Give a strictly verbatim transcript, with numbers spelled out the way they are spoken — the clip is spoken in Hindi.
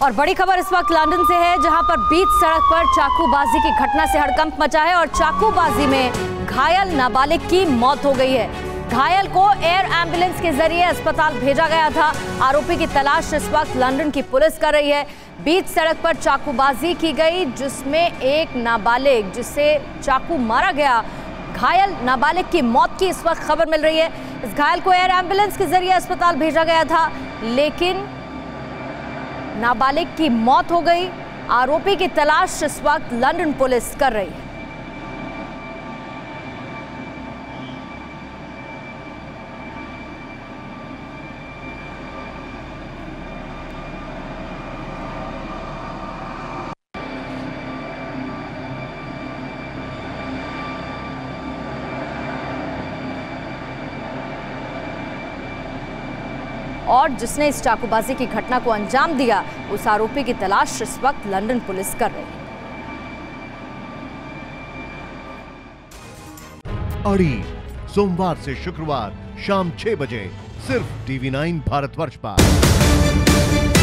और बड़ी खबर इस वक्त लंदन से है, जहां पर बीच सड़क पर चाकूबाजी की घटना से हड़कंप मचा है और चाकूबाजी में घायल नाबालिग की मौत हो गई है। घायल को एयर एम्बुलेंस के जरिए अस्पताल भेजा गया था। आरोपी की तलाश इस वक्त लंदन की पुलिस कर रही है। बीच सड़क पर चाकूबाजी की गई, जिसमें एक नाबालिग जिसे चाकू मारा गया, घायल नाबालिग की मौत की इस वक्त खबर मिल रही है। इस घायल को एयर एम्बुलेंस के जरिए अस्पताल भेजा गया था, लेकिन नाबालिग की मौत हो गई। आरोपी की तलाश इस वक्त लंदन पुलिस कर रही है। और जिसने इस चाकूबाजी की घटना को अंजाम दिया, उस आरोपी की तलाश इस वक्त लंदन पुलिस कर रही है। अड़ी सोमवार से शुक्रवार शाम छह बजे सिर्फ टीवी नाइन भारतवर्ष पर।